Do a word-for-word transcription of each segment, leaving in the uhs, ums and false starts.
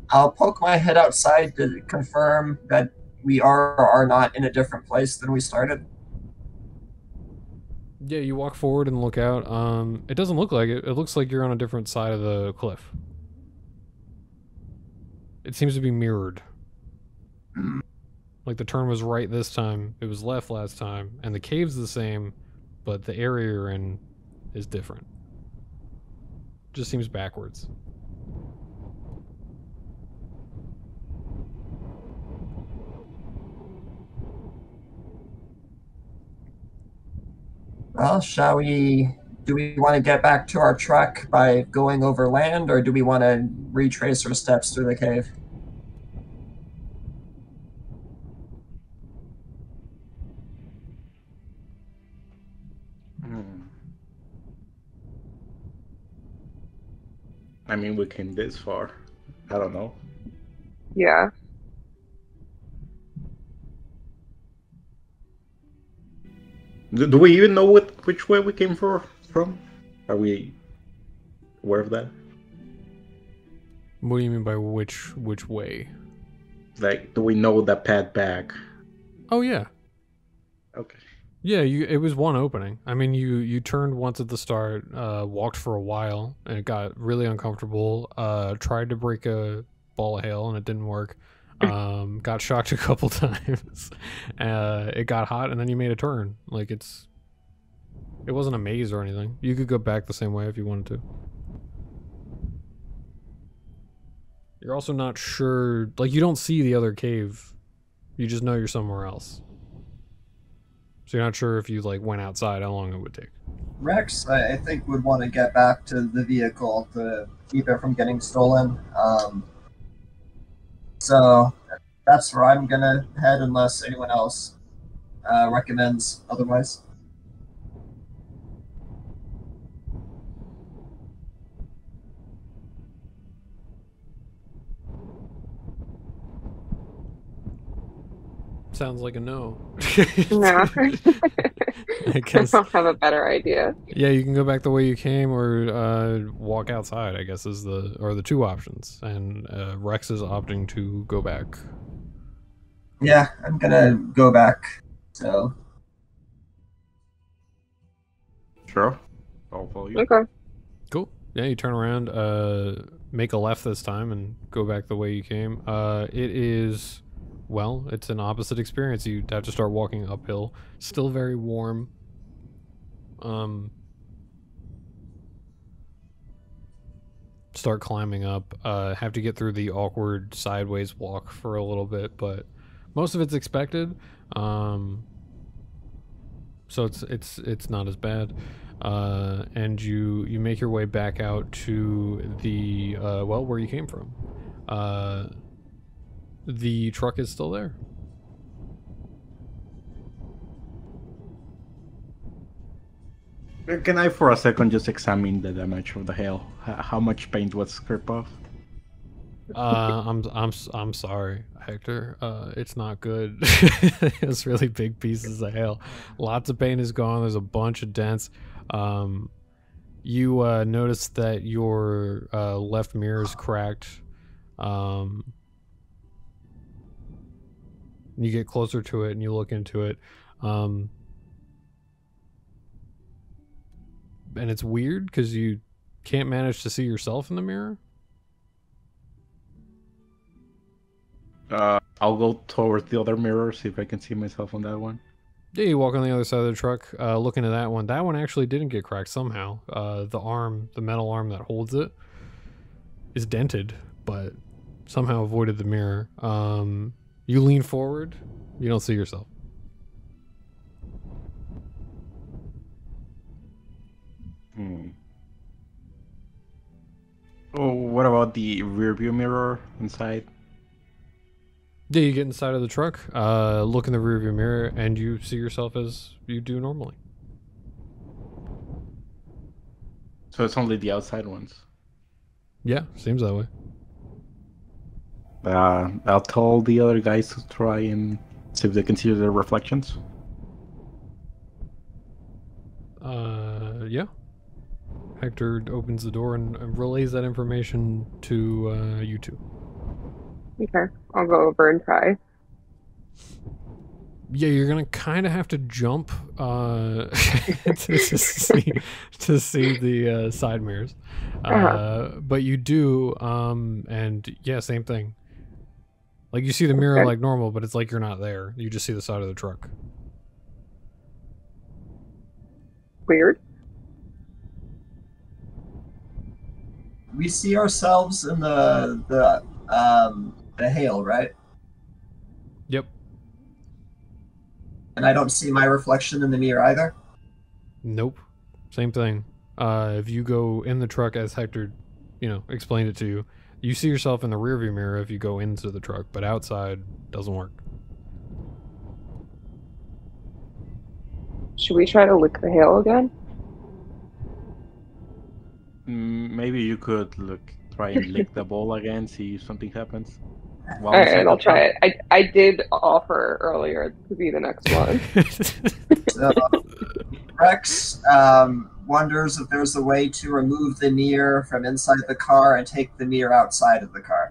I'll poke my head outside to confirm that we are or are not in a different place than we started. Yeah, you walk forward and look out. Um, it doesn't look like it. It looks like you're on a different side of the cliff. It seems to be mirrored. Hmm. Like the turn was right this time, it was left last time, and the cave's the same, but the area you're in is different. Just seems backwards. Well, shall we? Do we want to get back to our truck by going over land, or do we want to retrace our steps through the cave? Hmm. I mean, we came this far. I don't know. Yeah. Do, do we even know what which way we came for, from? Are we aware of that? What do you mean by which which way? Like, do we know that path back? Oh yeah, Okay. yeah. You it was one opening. I mean, you you turned once at the start, uh, walked for a while, and it got really uncomfortable. Uh, tried to break a ball of hail, and it didn't work. Um, got shocked a couple times. Uh, it got hot, and then you made a turn. Like it's it wasn't a maze or anything. You could go back the same way if you wanted to. You're also not sure, like you don't see the other cave. You just know you're somewhere else. So you're not sure if you like went outside how long it would take. Rex, I, I think, would want to get back to the vehicle to keep it from getting stolen. Um, so that's where I'm gonna head, unless anyone else uh, recommends otherwise. Sounds like a no. No. I I guess. don't have a better idea. Yeah, you can go back the way you came, or uh, walk outside. I guess is the or the two options, and uh, Rex is opting to go back. Yeah, I'm gonna go back. So Sure. I'll follow you. Okay. Cool. Yeah, you turn around, uh, make a left this time, and go back the way you came. Uh, it is, well, it's an opposite experience. You have to start walking uphill. Still very warm. Um, start climbing up. Uh, have to get through the awkward sideways walk for a little bit, but most of it's expected. Um, so it's it's it's not as bad. Uh, and you you make your way back out to the uh, well where you came from. Uh, the truck is still there. Can I, for a second, just examine the damage of the hail? H- how much paint was stripped off? Uh, I'm I'm I'm sorry, Hector. Uh, it's not good. It's really big pieces of hail. Lots of paint is gone. There's a bunch of dents. Um, you uh, notice that your uh, left mirror is cracked. Um, you get closer to it and you look into it. Um, and it's weird because you can't manage to see yourself in the mirror. Uh, I'll go towards the other mirror, see if I can see myself on that one. Yeah, you walk on the other side of the truck, uh, looking at that one. That one actually didn't get cracked somehow. Uh, the arm, the metal arm that holds it, is dented, but somehow avoided the mirror. Um, you lean forward, you don't see yourself. Hmm. Oh, what about the rear view mirror inside? Yeah, you get inside of the truck, uh, look in the rearview mirror, and you see yourself as you do normally. So it's only the outside ones. Yeah, seems that way. Uh, I'll tell the other guys to try and see if they can see their reflections. Uh, yeah. Hector opens the door and, and relays that information to uh, you two. Okay, I'll go over and try. Yeah, you're gonna kind of have to jump uh, to, to see to see the uh, side mirrors, Uh-huh. uh, but you do, um, and yeah, same thing. Like you see the mirror Okay. like normal, but it's like you're not there. You just see the side of the truck. Weird. We see ourselves in the the um the hail, right? Yep. And I don't see my reflection in the mirror either. Nope. Same thing. Uh, if you go in the truck as Hector, you know, explained it to you, you see yourself in the rearview mirror if you go into the truck, but outside doesn't work. Should we try to lick the hail again? Mm, Maybe you could look, try and lick the ball again, see if something happens. While All inside right, the I'll try truck. it. I I did offer earlier to be the next one. So Rex um, wonders if there's a way to remove the mirror from inside the car and take the mirror outside of the car.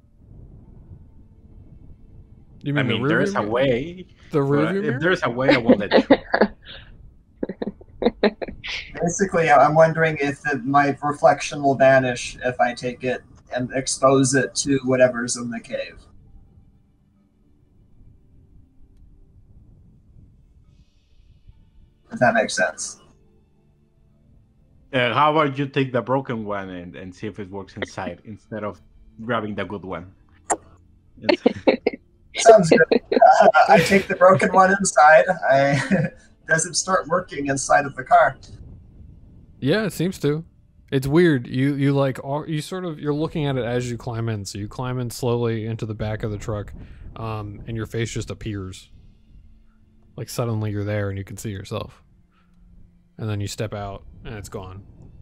You I mean mean, the there rearview is a mirror? way. The But rearview if mirror? there's a way, I won't let you. Basically, I'm wondering if the, my reflection will vanish if I take it and expose it to whatever's in the cave. If that makes sense. Uh, how about you take the broken one and, and see if it works inside instead of grabbing the good one? It's- Sounds good. Uh, I take the broken one inside. I does it start working inside of the car? Yeah, it seems to. It's weird. You you like all, you sort of you're looking at it as you climb in. So you climb in slowly into the back of the truck, um, and your face just appears. Like suddenly you're there and you can see yourself. And then you step out and it's gone.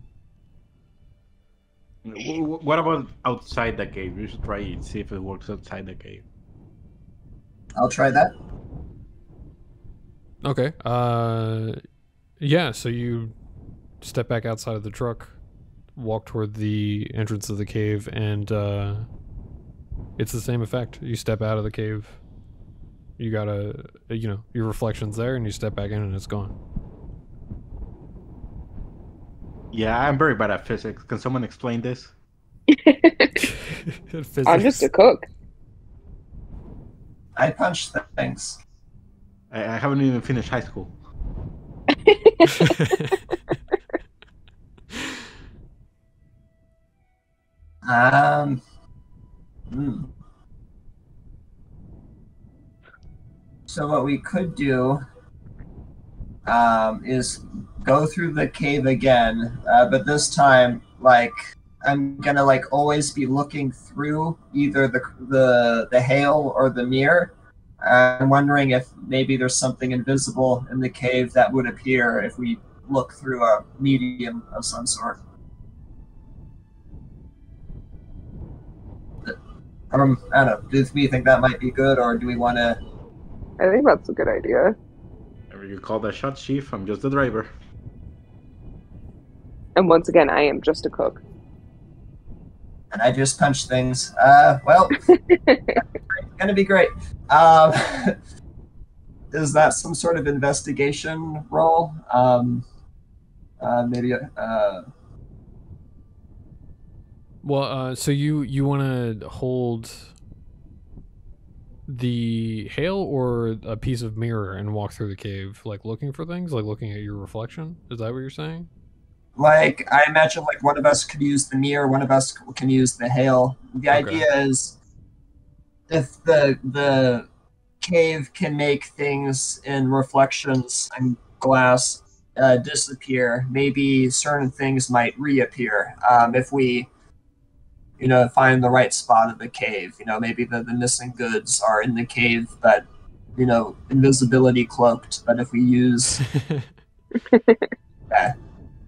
W- w- What about outside the cave? You should try it, see if it works outside the cave. I'll try that. Okay. Uh, yeah. So you step back outside of the truck, walk toward the entrance of the cave, and uh, it's the same effect. You step out of the cave. You got a, you know, your reflection's there, and you step back in, and it's gone. Yeah, I'm very bad at physics. Can someone explain this? I'm just a cook. I punch things. I, I haven't even finished high school. Um. hmm. So what we could do um, is go through the cave again, uh, but this time, like, I'm gonna like always be looking through either the the the hail or the mirror. Uh, I'm wondering if maybe there's something invisible in the cave that would appear if we look through a medium of some sort. Um, I don't know. Do we think that might be good, or do we want to? I think that's a good idea. Whatever you call that shot, chief. I'm just the driver. And once again, I am just a cook. And I just punch things. Uh, well, gonna be great. Um, is that some sort of investigation role? Um, uh, maybe. Uh, Well, uh, so you you want to hold the hail or a piece of mirror and walk through the cave, like looking for things, like looking at your reflection? Is that what you're saying? like I imagine, like one of us could use the mirror, one of us can use the hail. The Okay. idea is, if the the cave can make things in reflections and glass uh, disappear, maybe certain things might reappear um, if we, you know, find the right spot of the cave. You know, maybe the, the missing goods are in the cave, but, you know, invisibility cloaked. But if we use, yeah,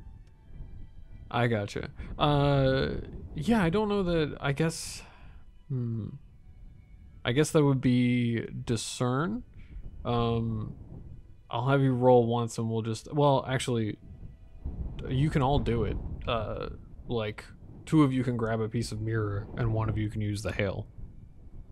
I gotcha. Uh, yeah, I don't know that. I guess. Hmm. I guess that would be discern. Um, I'll have you roll once, and we'll just. Well, actually, you can all do it. Uh, like two of you can grab a piece of mirror, and one of you can use the hail.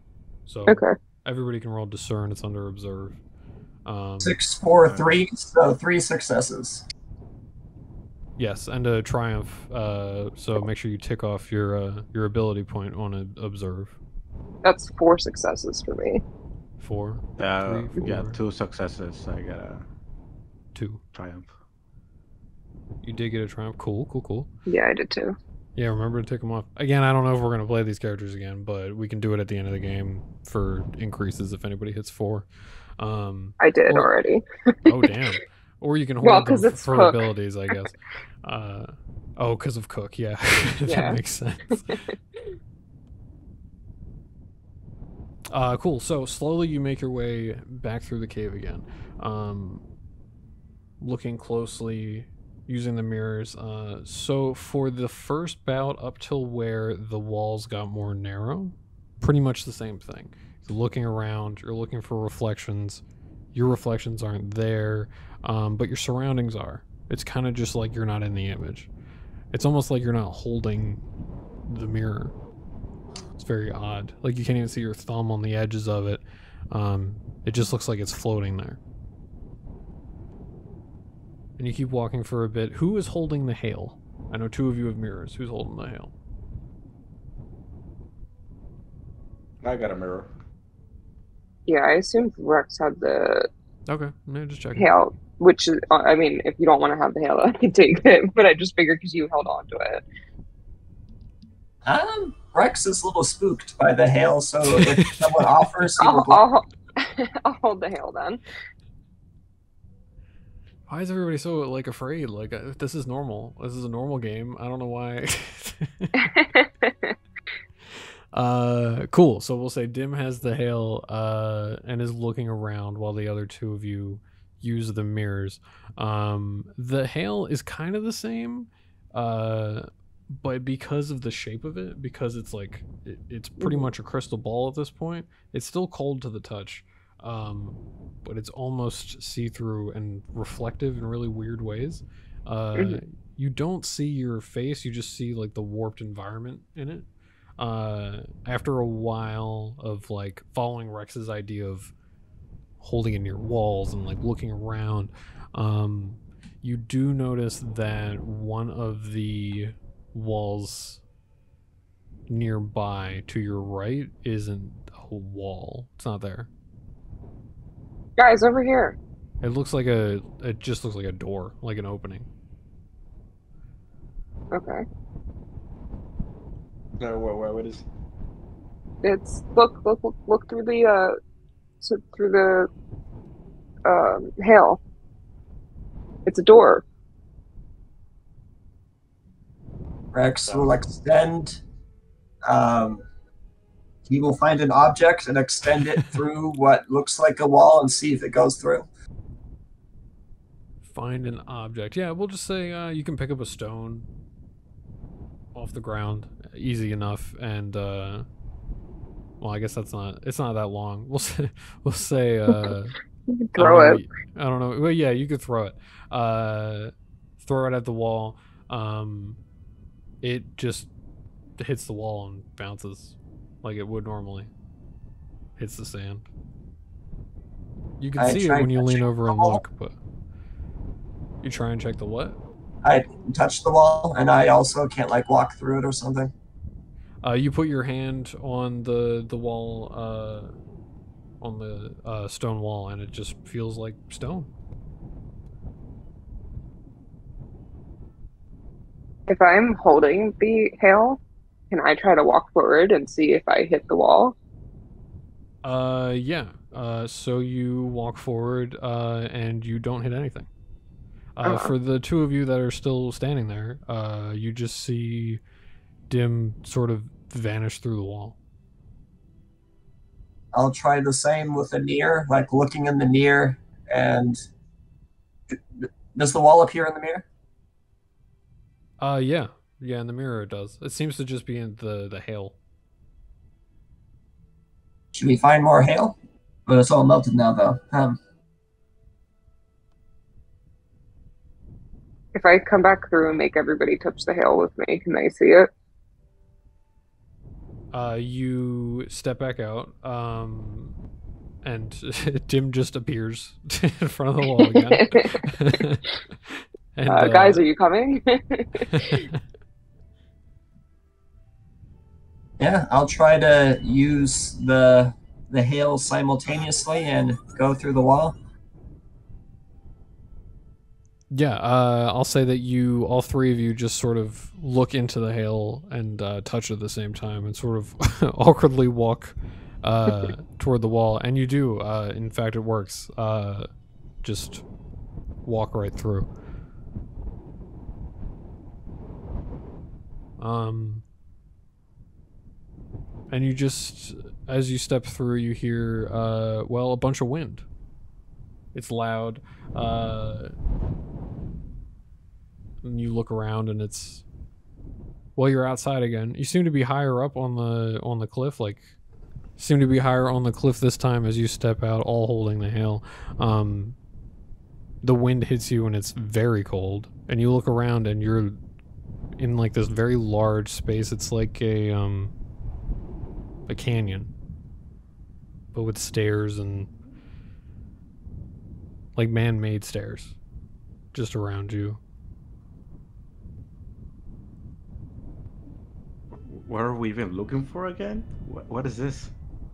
So Okay. everybody can roll discern. It's under observe. Um, Six, four, Alright. three. So three successes. yes, and a triumph. Uh, so make sure you tick off your uh, your ability point on a observe. That's four successes for me. Four, Uh, three, yeah, four. two successes. I got a two. triumph. You did get a triumph. Cool, cool, cool. Yeah, I did too. Yeah, remember to tick them off. Again, I don't know if we're gonna play these characters again, but we can do it at the end of the game for increases if anybody hits four. Um, I did or- already. oh damn! Or you can Well, hold them 'cause f- it's for Cook. abilities, I guess. Uh, oh, because of Cook, yeah, that Yeah. makes sense. Uh, cool. So slowly you make your way back through the cave again, um, looking closely, using the mirrors. Uh, so for the first bout up till where the walls got more narrow, pretty much the same thing. You're looking around, you're looking for reflections. Your reflections aren't there, um, but your surroundings are. It's kind of just like you're not in the image. It's almost like you're not holding the mirror. It's very odd. Like you can't even see your thumb on the edges of it. Um, it just looks like it's floating there. And you keep walking for a bit. Who is holding the hail? I know two of you have mirrors. Who's holding the hail? I got a mirror. Yeah, I assumed Rex had the Okay, no, just checking. hail, which is, I mean, if you don't want to have the hail, I can take it. But I just figured because you held on to it. Um, Rex is a little spooked by the hail, so if someone offers, he I'll, will. I'll, I'll hold the hail then. Why is everybody so like afraid? Like uh, this is normal. This is a normal game. I don't know why. uh, cool. So we'll say Dim has the hail uh, and is looking around while the other two of you use the mirrors. Um, the hail is kind of the same, uh, but because of the shape of it, because it's like it, it's pretty Mhm. much a crystal ball at this point. It's still cold to the touch. Um, but it's almost see-through and reflective in really weird ways. Uh, Mhm. You don't see your face, you just see like the warped environment in it. Uh, after a while of like following Rex's idea of holding it near walls and like looking around, um, you do notice that one of the walls nearby to your right isn't a wall. It's not there. Guys, over here. It looks like a. It just looks like a door, like an opening. Okay. No, where, where, what is? It's look, look, look, look through the uh, so through the um hail. It's a door. Rex will extend. Um, he will find an object and extend it through what looks like a wall and see if it goes through. Find an object. Yeah, we'll just say uh, you can pick up a stone off the ground, easy enough, and uh, well, I guess that's not. It's not that long. We'll say. We'll say. Uh, You can I don't throw know it. what you- I don't know. Well, yeah, you could throw it. Uh, throw it at the wall. Um, it just hits the wall and bounces like it would normally. Hits the sand. You can I see it tried when you lean touching over the and wall. look, but you try and check the what? I touch the wall, and I also can't like walk through it or something. Uh, you put your hand on the the wall, uh, on the uh, stone wall, and it just feels like stone. If I'm holding the hail, can I try to walk forward and see if I hit the wall? Uh, yeah. Uh, so you walk forward, uh, and you don't hit anything. Uh, Uh-huh. For the two of you that are still standing there, uh, you just see Dim sort of vanish through the wall. I'll try the same with the near, like looking in the near, and does the wall appear in the mirror? Uh, yeah, yeah. In the mirror, it does. It seems to just be in the the hail. Should we find more hail? But it's all melted now, though. Um, If I come back through and make everybody touch the hail with me, can they see it? uh, you step back out, um, and Dim just appears in front of the wall again. and uh, guys, are you coming? Yeah, I'll try to use the the hail simultaneously and go through the wall. Yeah, uh, I'll say that you, all three of you, just sort of look into the hail and uh, touch at the same time, and sort of awkwardly walk uh, toward the wall. And you do. Uh, in fact, it works. Uh, just walk right through. Um, and you just, as you step through, you hear, uh, well, a bunch of wind. It's loud. Uh, and you look around, and it's, well, you're outside again. You seem to be higher up on the on the cliff. Like, seem to be higher on the cliff this time as you step out, all holding the hail. Um, the wind hits you, and it's very cold. And you look around, and you're in like this very large space. It's like a um a canyon, but with stairs and like man-made stairs just around you. What are we even looking for again? What, what is this?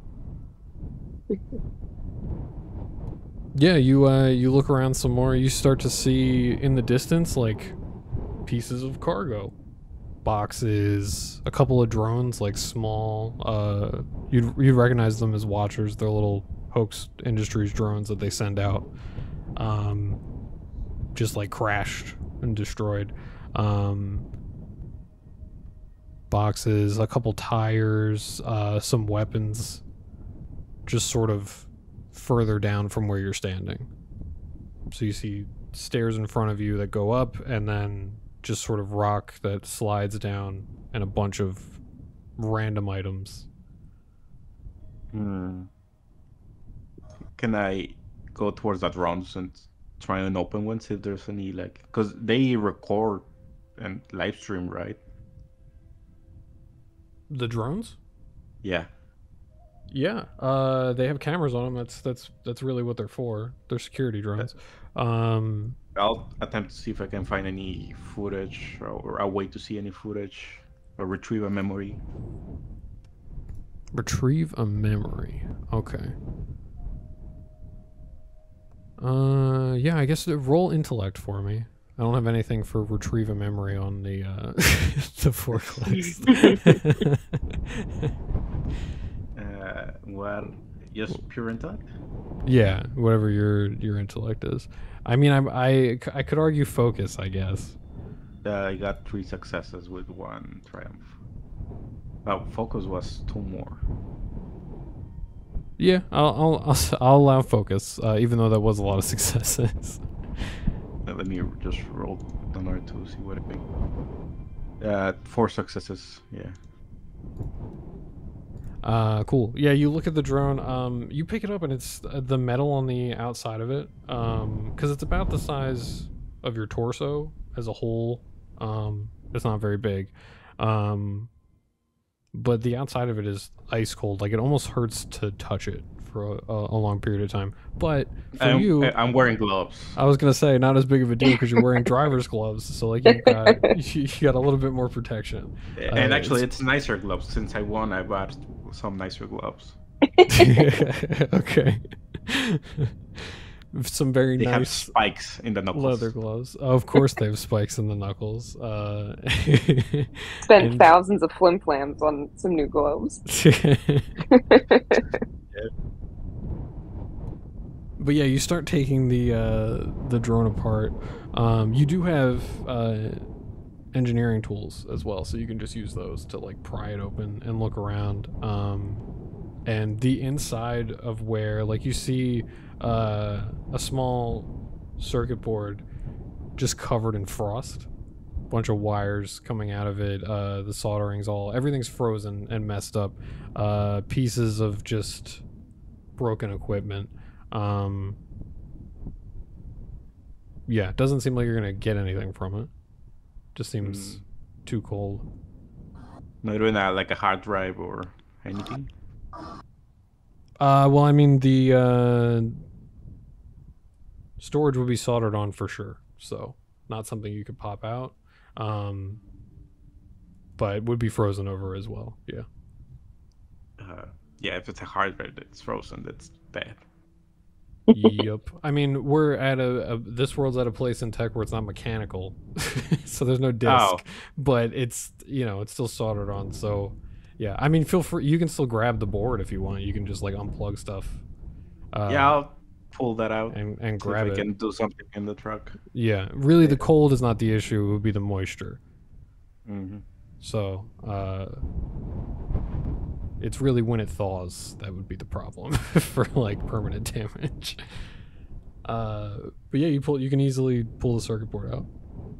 Yeah, you uh you look around some more. You start to see in the distance like pieces of cargo, boxes, a couple of drones, like small. Uh, you'd you'd recognize them as Watchers. They're little Hoax Industries drones that they send out. Um, just like crashed and destroyed. Um, boxes, a couple tires, uh, some weapons, just sort of further down from where you're standing. So you see stairs in front of you that go up, and then just sort of rock that slides down, and a bunch of random items. Hmm. Can I go towards that rounds and try and open one, see if there's any, like, because they record and live stream, right? The drones? Yeah. Yeah, uh, they have cameras on them. That's that's that's really what they're for. They're security drones. Um, I'll attempt to see if I can find any footage or, or a way to see any footage or retrieve a memory. retrieve a memory. Okay. Uh, yeah, I guess roll intellect for me. I don't have anything for retrieve a memory on the uh, the forklift. uh, well, just pure intellect. Yeah, whatever your your intellect is. I mean, I I I could argue focus, I guess. Uh, I got three successes with one triumph. Oh, focus was two more. Yeah, I'll I'll I'll, I'll allow focus, uh, even though that was a lot of successes. Uh, let me just roll another two, see what it be. Uh, four successes. Yeah. Uh, cool. Yeah, you look at the drone. Um, you pick it up, and it's uh, the metal on the outside of it. Um, because it's about the size of your torso as a whole. Um, it's not very big. Um, but the outside of it is ice cold. Like, it almost hurts to touch it for a, a long period of time. But for I'm, you, I'm wearing gloves. I was gonna say not as big of a deal because you're wearing driver's gloves. So like you've got you got a little bit more protection. And uh, actually, it's... it's nicer gloves. Since I won, I bought some nicer gloves. Okay. Some very they nice have spikes in the knuckles. leather gloves. Oh, of course, they have spikes in the knuckles. Uh, Spent and... thousands of flim flams on some new gloves. But yeah, you start taking the uh, the drone apart. Um, you do have uh, engineering tools as well, so you can just use those to like pry it open and look around. Um, and the inside of where, like, you see uh, a small circuit board just covered in frost, bunch of wires coming out of it. Uh, the soldering's all everything's frozen and messed up. Uh, pieces of just broken equipment. Um, yeah, it doesn't seem like you're gonna get anything from it. Just seems mm. too cold. Not even a, like a hard drive or anything? Uh, well, I mean, the uh, storage would be soldered on for sure, so not something you could pop out. Um, but it would be frozen over as well, yeah. Uh, yeah, if it's a hard drive that's frozen, that's bad. Yep. I mean, we're at a, a this world's at a place in tech where it's not mechanical, so there's no disk, Oh. but it's, you know, it's still soldered on. So, yeah. I mean, feel free. You can still grab the board if you want. You can just like unplug stuff. Uh, Yeah, I'll pull that out and and see grab if I it. can do something in the truck. Yeah. Really, the cold is not the issue. It would be the moisture. Mm-hmm. So, uh, it's really when it thaws that would be the problem for like permanent damage. Uh, but yeah, you pull. You can easily pull the circuit board out.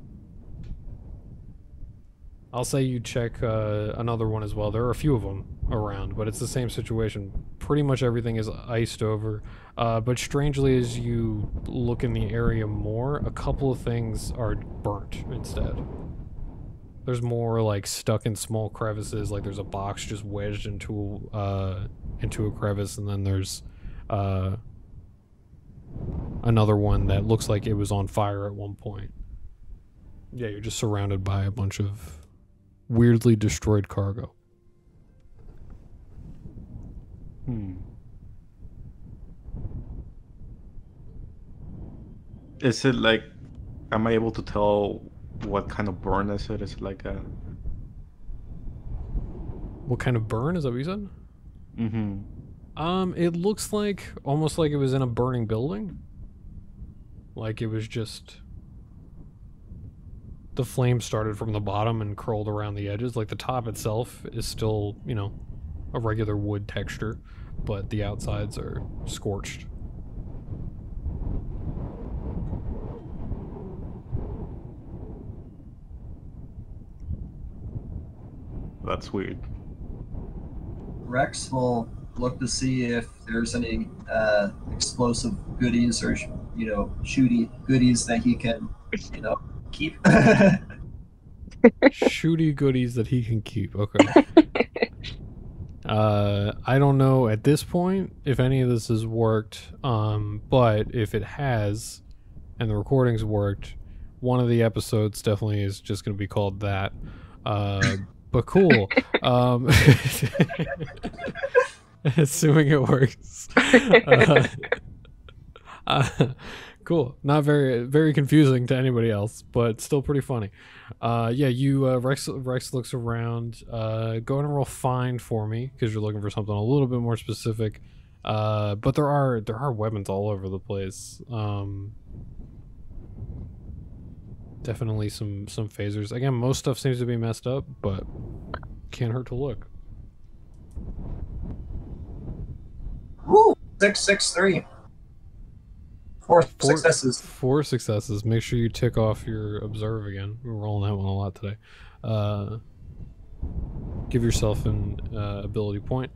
I'll say you check uh, another one as well. There are a few of them around, but it's the same situation. Pretty much everything is iced over. Uh, but strangely, as you look in the area more, a couple of things are burnt instead. There's more like stuck in small crevices, like there's a box just wedged into uh, into a crevice, and then there's uh, another one that looks like it was on fire at one point. Yeah, you're just surrounded by a bunch of weirdly destroyed cargo. Hmm. Is it like, am I able to tell what kind of burn is it? Is it like a... What kind of burn? Is that what you said? Mm-hmm. Um, it looks like, almost like it was in a burning building. Like it was just... The flame started from the bottom and curled around the edges. Like the top itself is still, you know, a regular wood texture, but the outsides are scorched. That's weird. Rex will look to see if there's any uh, explosive goodies or, you know, shooty goodies that he can, you know, keep. Shooty goodies that he can keep. Okay. uh, I don't know at this point if any of this has worked, um, but if it has, and the recordings worked, one of the episodes definitely is just going to be called that. Uh, but cool. um, assuming it works. Uh, uh, cool. Not very very confusing to anybody else, but still pretty funny. Uh, yeah, you uh, Rex Rex looks around. Uh, go ahead and roll find for me because you're looking for something a little bit more specific. Uh, but there are there are weapons all over the place. Um, definitely some some phasers. Again, most stuff seems to be messed up, but can't hurt to look. Woo! Six, six, three. Four, Four successes. Four successes. Make sure you tick off your observe again. We're rolling that one a lot today. Uh, give yourself an uh, ability point.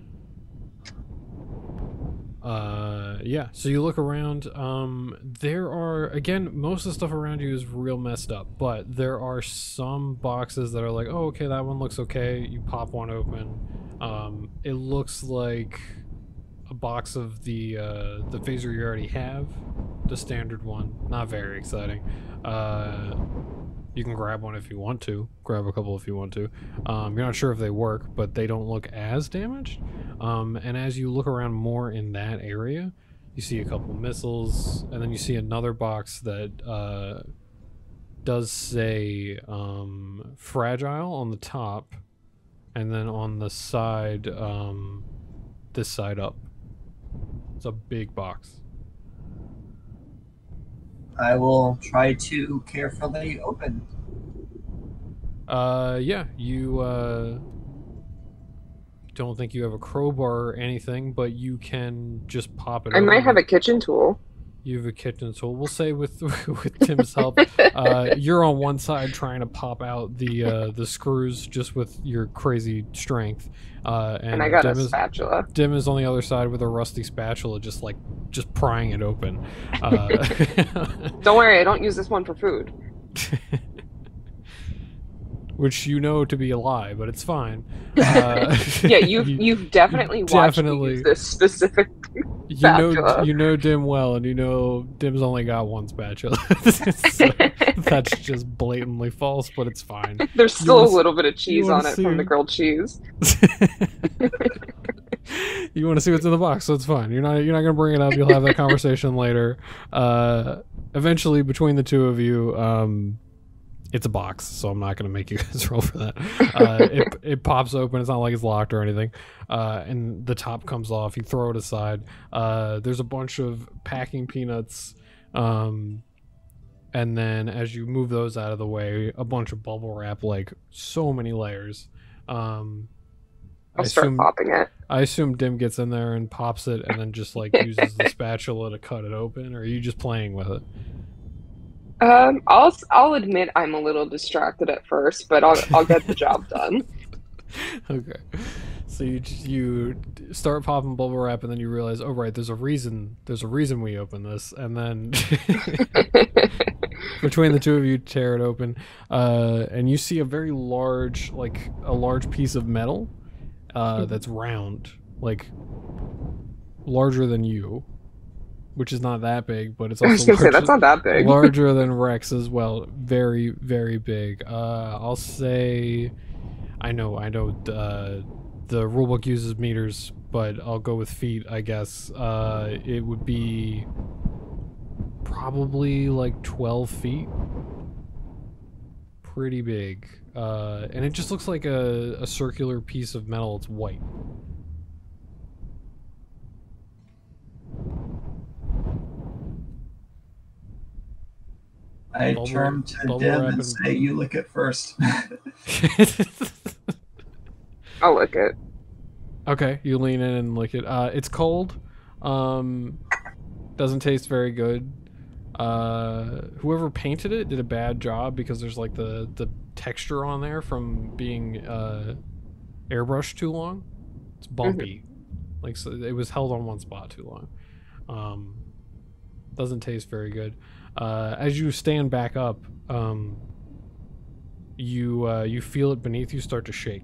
Uh, yeah, so you look around. Um, there are, again, most of the stuff around you is real messed up, but there are some boxes that are like, oh, okay, that one looks okay. You pop one open. Um, it looks like a box of the uh, the phaser you already have, the standard one. Not very exciting. Uh, you can grab one if you want to. Grab a couple if you want to. Um, you're not sure if they work, but they don't look as damaged. Um, and as you look around more in that area, you see a couple missiles, and then you see another box that uh, does say um, fragile on the top, and then on the side, um, this side up. It's a big box. I will try to carefully open. Uh, yeah, you uh, don't think you have a crowbar or anything, but you can just pop it I open. might have a kitchen tool. You have a kitchen tool. We'll say with with Tim's help, uh, you're on one side trying to pop out the uh, the screws just with your crazy strength, uh, and, And I got Dim a is, spatula. Dim is on the other side with a rusty spatula, just like just prying it open. Uh, Don't worry, I don't use this one for food. which you know to be a lie, but it's fine. Uh, Yeah, you've you, you've definitely you watched definitely- me use this specific you know spatula. you know Dim well, and you know Dim's only got one spatula. So that's just blatantly false, but it's fine. There's still a wanna s- little bit of cheese wanna on it from the see- grilled cheese. You want to see what's in the box, so it's fine. You're not you're not gonna bring it up. You'll have that conversation later. Uh, eventually, between the two of you, um, it's a box, so I'm not gonna make you guys roll for that. Uh, it it pops open. It's not like it's locked or anything. Uh, and the top comes off. You throw it aside. Uh, there's a bunch of packing peanuts. Um, and then as you move those out of the way, a bunch of bubble wrap, like so many layers. Um, I'll I start assume, popping it. I assume Dim gets in there and pops it and then just like uses the spatula to cut it open, or are you just playing with it? Um, I'll I'll admit I'm a little distracted at first, but I'll I'll get the job done. Okay. So you just- you start popping bubble wrap and then you realize, oh right, there's a reason. There's a reason we open this, and then between the two of you tear it open, uh, and you see a very large, like a large piece of metal, uh, that's round, like larger than you, which is not that big, but it's I was also gonna say larger, that's not that big. larger than Rex as well. Very very big. Uh, I'll say, I know I know. Uh, the rulebook uses meters, but I'll go with feet, I guess. Uh, it would be probably like twelve feet. Pretty big. Uh, and it just looks like a, a circular piece of metal. It's white. I Bubble- turn to bubble Dim wrap and and- say, "You lick it first." I'll lick it. Okay, you lean in and lick it. Uh, it's cold. Um, doesn't taste very good. Uh, whoever painted it did a bad job because there's like the, the texture on there from being uh, airbrushed too long. It's bumpy. Like so it was held on one spot too long. Um, doesn't taste very good. Uh, as you stand back up, um, you uh, you feel it beneath you start to shake.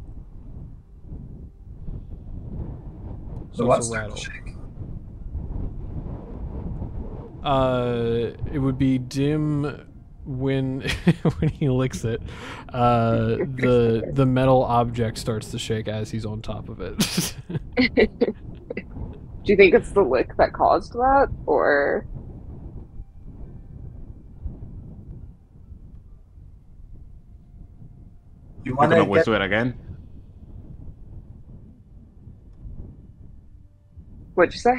So So what's it's a the rattle. shake? Uh, it would be Dim when when he licks it. Uh, the the metal object starts to shake as he's on top of it. Do you think it's the lick that caused that, or You You want can to always get do it again. what'd you say?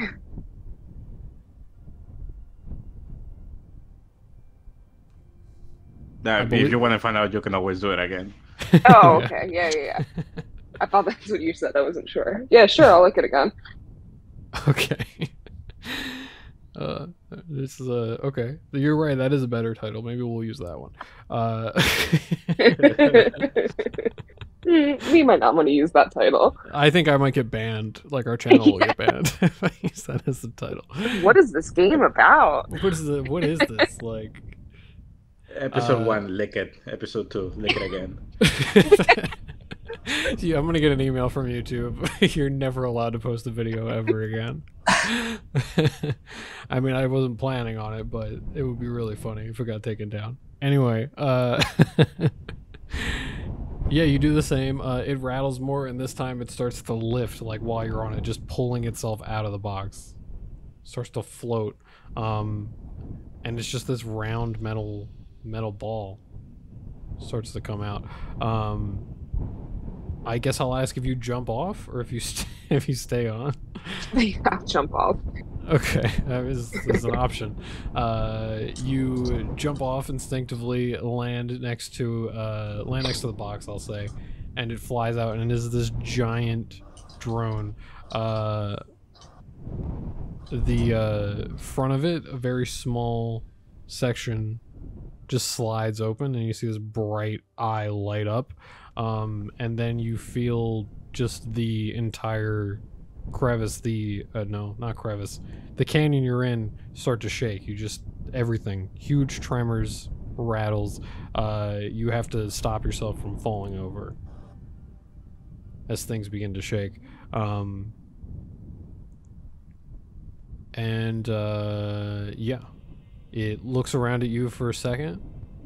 That, believe- if you want to find out, you can always do it again. Oh, Yeah. okay. Yeah, yeah, yeah. I thought that's what you said. I wasn't sure. Yeah, sure. I'll lick it again. Okay. Uh, this is a okay. You're right. That is a better title. Maybe we'll use that one. Uh, Hmm, we might not want to use that title. I think I might get banned. Like our channel will get banned if I use that as the title. What is this game about? What is the? What is this like? Episode Uh, one, lick it. Episode two, lick it again. Yeah, I'm gonna get an email from YouTube. You're never allowed to post a video ever again. I mean, I wasn't planning on it, but it would be really funny if it got taken down. Anyway, uh, yeah, you do the same. Uh, it rattles more, and this time it starts to lift, like while you're on it, just pulling itself out of the box. Starts to float, um, and it's just this round metal metal ball starts to come out. Um, I guess I'll ask if you jump off or if you st- if you stay on. Yeah, jump off. Okay, that is, is an option. Uh, you jump off instinctively, land next to uh, land next to the box, I'll say, and it flies out, and it is this giant drone. Uh, the uh, front of it, a very small section, just slides open, and you see this bright eye light up. Um, and then you feel just the entire crevice, the, uh, no, not crevice, the canyon you're in start to shake. You just, everything, huge tremors rattles, uh, you have to stop yourself from falling over as things begin to shake. Um, and uh, yeah, it looks around at you for a second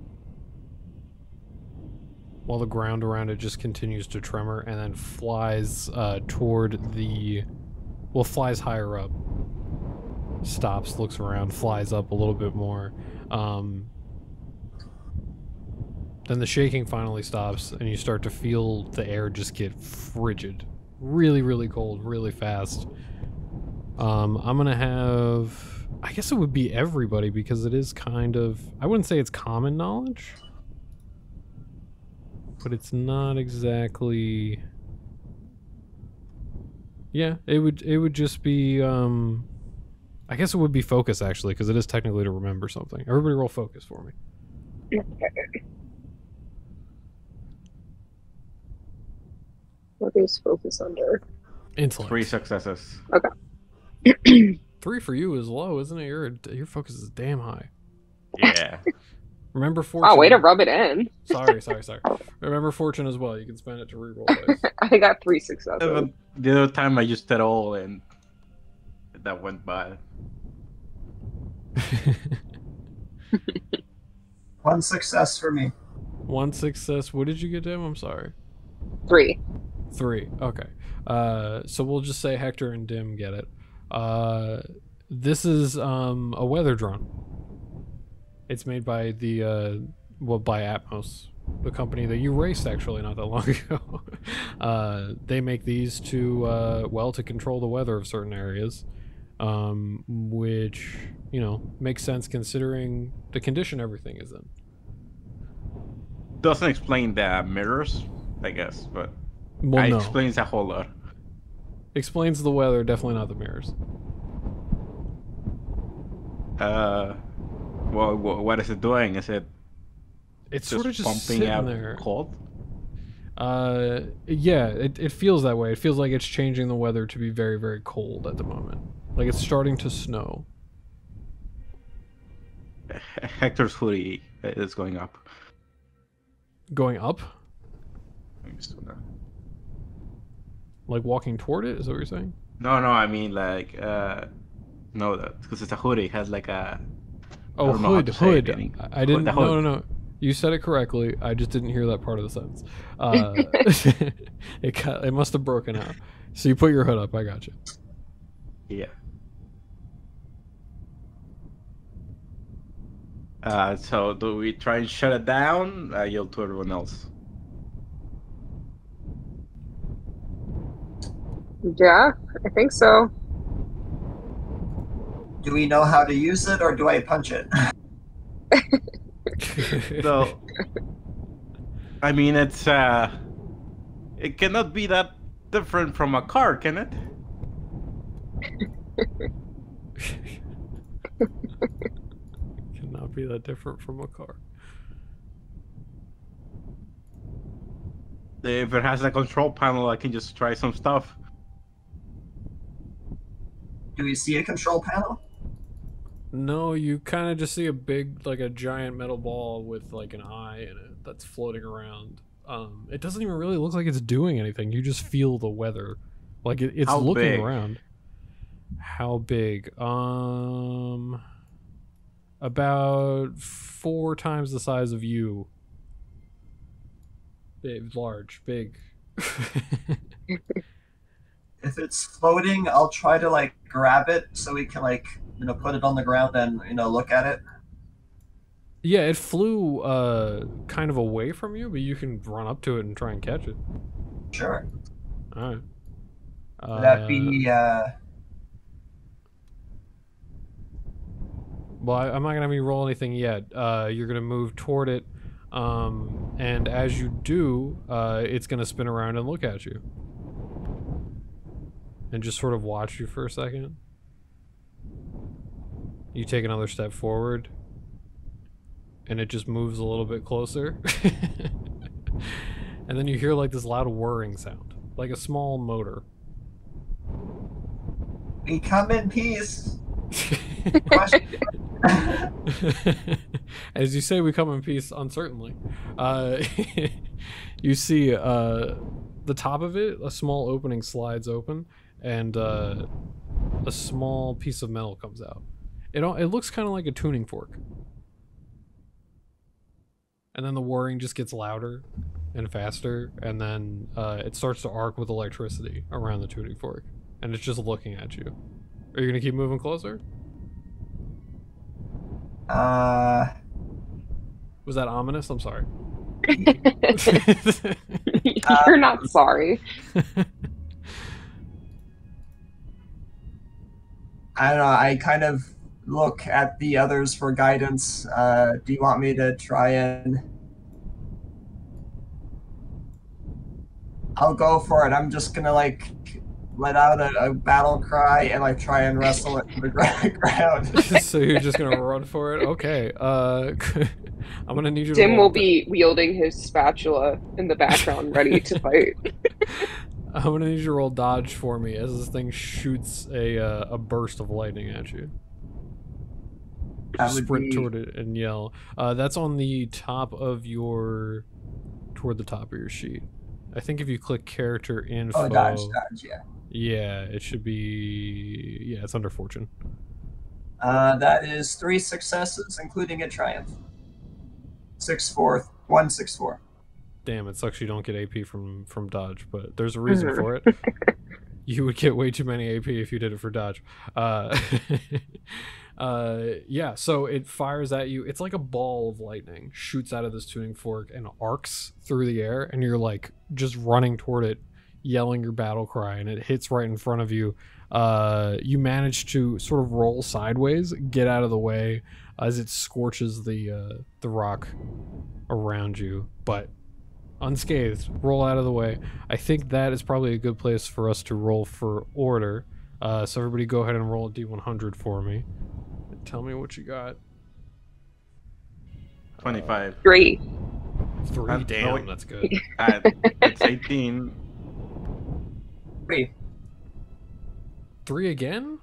while the ground around it just continues to tremor, and then flies uh, toward the, well, flies higher up. Stops, looks around, flies up a little bit more. Um, then the shaking finally stops, and you start to feel the air just get frigid. Really, really cold, really fast. Um, I'm gonna have... I guess it would be everybody, because it is kind of... I wouldn't say it's common knowledge, but it's not exactly... Yeah, it would, it would just be... Um, I guess it would be focus, actually, because it is technically to remember something. Everybody roll focus for me. What is focus under? Intellect. Three successes. Okay. Three for you is low, isn't it? Your, your focus is damn high. Yeah. Remember fortune. Oh, way to rub it in. Sorry, sorry, sorry. Remember fortune as well. You can spend it to reroll dice. I got three successes. But the other time I used it all and that went by. One success for me. One success. What did you get, Tim? I'm sorry. Three. Three. Okay. Uh, so we'll just say Hector and Dim get it. Uh, this is um, a weather drone. It's made by the uh, well, by Atmos, the company that you raced actually not that long ago. uh, they make these to uh, well to control the weather of certain areas, um, which you know makes sense considering the condition everything is in. Doesn't explain the mirrors, I guess, but Well, it no. explains a whole lot. Explains the weather, definitely not the mirrors. Uh, well, wh- what is it doing? Is it It's just sort of just pumping sitting out there. cold? Uh, yeah, it, it feels that way. It feels like it's changing the weather to be very, very cold at the moment. Like it's starting to snow. Hector's hoodie is going up. Going up? I'm just gonna- Like walking toward it? Is that what you're saying? No, no, I mean like, uh, no, that because it's a hoodie. It has like a. Oh, don't know how hood, to say it hood. in Eng- I I didn't. the No, hood. no, no. You said it correctly. I just didn't hear that part of the sentence. Uh, it cut, it must have broken out. So you put your hood up. I got you. Yeah. Uh, so do we try and shut it down? I yield to everyone else. Yeah, I think so. Do we know how to use it, or do I punch it? So, I mean, it's uh, it cannot be that different from a car, can it? Cannot be that different from a car. If it has a control panel, I can just try some stuff. Do we see a control panel? No, you kind of just see a big, like a giant metal ball with like an eye in it that's floating around. Um, it doesn't even really look like it's doing anything. You just feel the weather, like it, it's How looking big? around. How big? Um, about four times the size of you. Big, large, big. If it's floating, I'll try to like grab it so we can like you know put it on the ground and you know look at it. Yeah, it flew uh kind of away from you, but you can run up to it and try and catch it. Sure. All right. Would that be uh Well, I, I'm not gonna have you roll anything yet. Uh, you're gonna move toward it, um, and as you do, uh, it's gonna spin around and look at you, and just sort of watch you for a second. You take another step forward, and it just moves a little bit closer, and then you hear like this loud whirring sound, like a small motor. we come in peace? Question. As you say, we come in peace, uncertainly. Uh, you see uh, the top of it, a small opening slides open, and uh, a small piece of metal comes out. It, it looks kind of like a tuning fork. And then the whirring just gets louder and faster, and then uh, it starts to arc with electricity around the tuning fork. And it's just looking at you. Are you going to keep moving closer? Uh, Was that ominous? I'm sorry. You're not sorry. I don't know. I kind of look at the others for guidance. Uh, do you want me to try and... I'll go for it. I'm just gonna like let out a, a battle cry and like try and wrestle it to the ground. So you're just gonna run for it? Okay. Uh, I'm gonna need you to. Tim roll will be wielding his spatula in the background, ready to fight. I'm gonna need you to roll dodge for me as this thing shoots a uh, a burst of lightning at you. That would Sprint be... toward it and yell. Uh, that's on the top of your, toward the top of your sheet. I think if you click character info. Oh, dodge, dodge, yeah. Yeah, it should be. Yeah, it's under fortune. Uh, that is three successes, including a triumph. Six four, one six four. Damn, it sucks you don't get A P from from dodge, but there's a reason for it. You would get way too many A P if you did it for dodge. Uh, uh, yeah, so it fires at you. It's like a ball of lightning shoots out of this tuning fork and arcs through the air, and you're like just running toward it, yelling your battle cry, and it hits right in front of you. Uh, you manage to sort of roll sideways, get out of the way as it scorches the uh, the rock around you, but unscathed. Roll out of the way. I think that is probably a good place for us to roll for order. Uh, so everybody go ahead and roll a D one hundred for me. Tell me what you got. twenty-five. Three. Three? Uh, Damn, no, wait. that's good. Uh, it's eighteen. Three. Three again?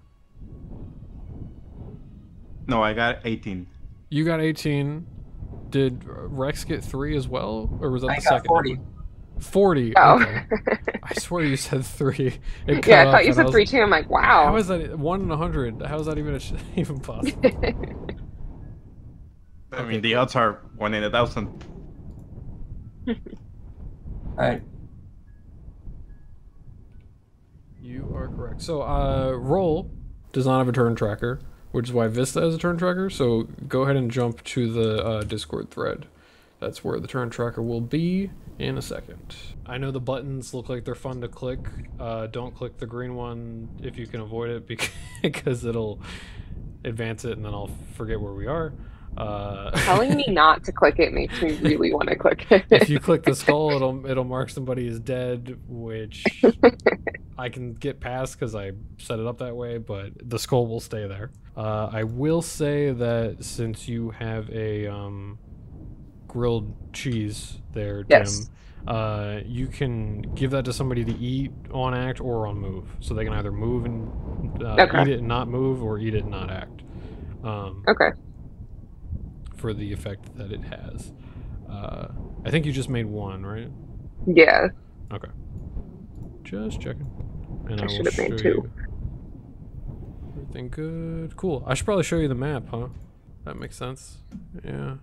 No, I got eighteen. You got eighteen. Did Rex get three as well? Or was that I the got second? forty. forty. Oh. Okay. I swear you said three. It Yeah, I cut thought off you and said was- three too. I'm like, wow. How is that? One in a hundred. How is that even a, even possible? I mean, the odds are one in a thousand. Alright. You are correct. So, uh, Roll does not have a turn tracker, which is why Vista has a turn tracker. So, go ahead and jump to the uh, Discord thread. That's where the turn tracker will be in a second. I know the buttons look like they're fun to click. Uh, don't click the green one if you can avoid it, because it'll advance it and then I'll forget where we are. Uh, Telling me not to click it makes me really want to click it. If you click the skull, it'll it'll mark somebody as dead, which I can get past because I set it up that way, but the skull will stay there. Uh, I will say that since you have a um, grilled cheese there, Tim, Yes. uh, you can give that to somebody to eat on act or on move. So they can either move and uh, Okay. eat it and not move, or eat it and not act. Um, Okay. For the effect that it has. Uh, I think you just made one, right? Yeah. Okay. Just checking. And I I, will should have made show two. you. Everything good. Cool. I should probably show you the map, huh? That makes sense. Yeah.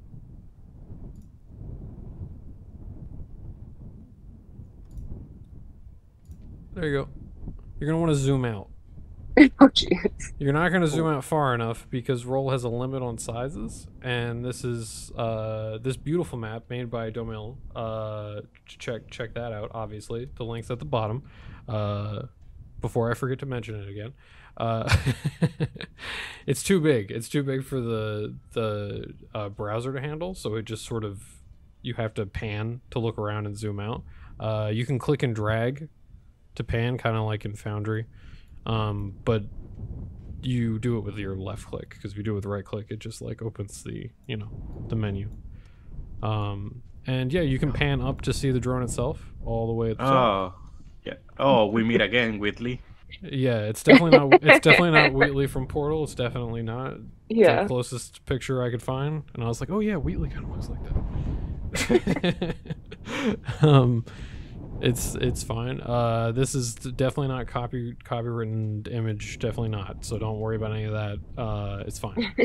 There you go. You're going to want to zoom out. Oh, jeez. You're not going to zoom out far enough because Roll has a limit on sizes, and this is uh, this beautiful map made by Domil. Uh, check check that out. Obviously, the link's at the bottom. Uh, before I forget to mention it again, uh, it's too big. It's too big for the the uh, browser to handle. So it just sort of you have to pan to look around and zoom out. Uh, you can click and drag to pan, kind of like in Foundry. Um, but you do it with your left click, because if you do it with right click, it just like opens the, you know, the menu. Um, and yeah, you can pan up to see the drone itself all the way at the top. Oh, yeah. Oh, we meet again, Whitley. Yeah, it's definitely not. It's definitely not Wheatley from Portal. It's definitely not Yeah. the closest picture I could find. And I was like, oh yeah, Wheatley kind of looks like that. um, it's it's fine. Uh, this is definitely not copy copywritten image. Definitely not. So don't worry about any of that. Uh, it's fine.